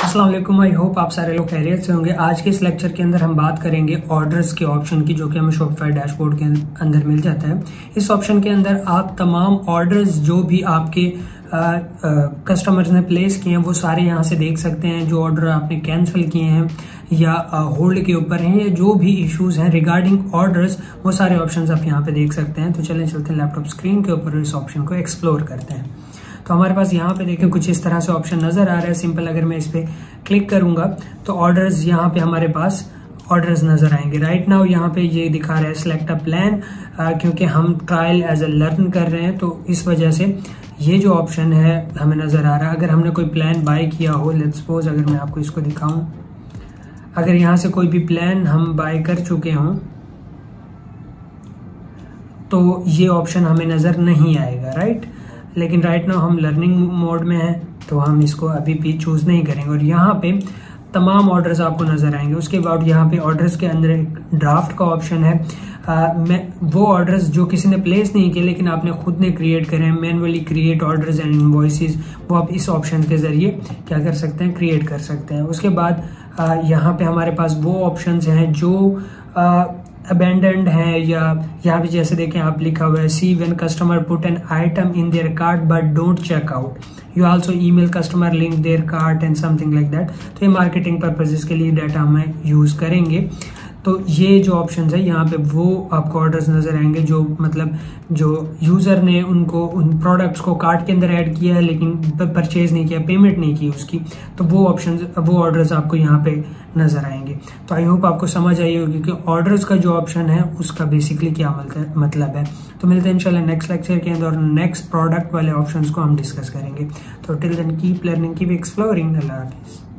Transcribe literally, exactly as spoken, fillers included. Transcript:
अस्सलाम वालेकुम। I hope आप सारे लोग खैरियत से होंगे। आज के इस लेक्चर के अंदर हम बात करेंगे ऑर्डर्स के ऑप्शन की, जो कि हमें शॉपिफाई डैशबोर्ड के अंदर मिल जाता है। इस ऑप्शन के अंदर आप तमाम ऑर्डर्स जो भी आपके कस्टमर्स ने प्लेस किए हैं वो सारे यहाँ से देख सकते हैं। जो ऑर्डर आपने कैंसिल किए हैं या होल्ड के ऊपर हैं या जो भी इश्यूज हैं रिगार्डिंग ऑर्डर्स, वो सारे ऑप्शंस आप यहाँ पे देख सकते हैं। तो चलें चलते हैं लैपटॉप स्क्रीन के ऊपर इस ऑप्शन को एक्सप्लोर करते हैं। तो हमारे पास यहाँ पे देखें कुछ इस तरह से ऑप्शन नजर आ रहा है। सिंपल अगर मैं इस पे क्लिक करूंगा तो ऑर्डर्स यहाँ पे हमारे पास ऑर्डर्स नजर आएंगे। राइट नाउ यहाँ पे ये दिखा रहा है सिलेक्ट अ प्लान, क्योंकि हम ट्रायल एज अ लर्न कर रहे हैं तो इस वजह से ये जो ऑप्शन है हमें नजर आ रहा है। अगर हमने कोई प्लान बाय किया हो, लेट्स सपोज अगर मैं आपको इसको दिखाऊं, अगर यहाँ से कोई भी प्लान हम बाय कर चुके हों तो ये ऑप्शन हमें नजर नहीं आएगा। राइट, लेकिन राइट नाउ हम लर्निंग मोड में हैं तो हम इसको अभी भी चूज नहीं करेंगे और यहाँ पे तमाम ऑर्डर्स आपको नजर आएंगे। उसके बाद यहाँ पे ऑर्डर्स के अंदर एक ड्राफ्ट का ऑप्शन है। आ, मैं वो ऑर्डर्स जो किसी ने प्लेस नहीं किए लेकिन आपने खुद ने क्रिएट करे हैं, manually create orders and invoices, वो आप इस ऑप्शन के जरिए क्या कर सकते हैं, क्रिएट कर सकते हैं। उसके बाद यहाँ पे हमारे पास वो ऑप्शंस हैं जो अबेंडेंड है, या यहाँ पे जैसे देखें आप लिखा हुआ है see when customer put an item in their cart but don't check out, you also email customer link their cart and something like that. तो ये मार्केटिंग पर्पसेस के लिए डाटा हमें यूज करेंगे। तो ये जो ऑप्शंस है यहाँ पे वो आपको ऑर्डर्स नजर आएंगे जो मतलब जो यूजर ने उनको उन प्रोडक्ट्स को कार्ट के अंदर ऐड किया है लेकिन परचेज नहीं किया, पेमेंट नहीं की उसकी, तो वो ऑप्शंस वो ऑर्डर्स आपको यहाँ पे नजर आएंगे। तो आई होप आपको समझ आई होगी कि ऑर्डर्स का जो ऑप्शन है उसका बेसिकली क्या मतलब है। तो मिलते हैं इंशाल्लाह नेक्स्ट लेक्चर के अंदर और नेक्स्ट प्रोडक्ट वाले ऑप्शंस को हम डिस्कस करेंगे। तो till then keep learning, keep exploring. अल्लाह हाफिज़।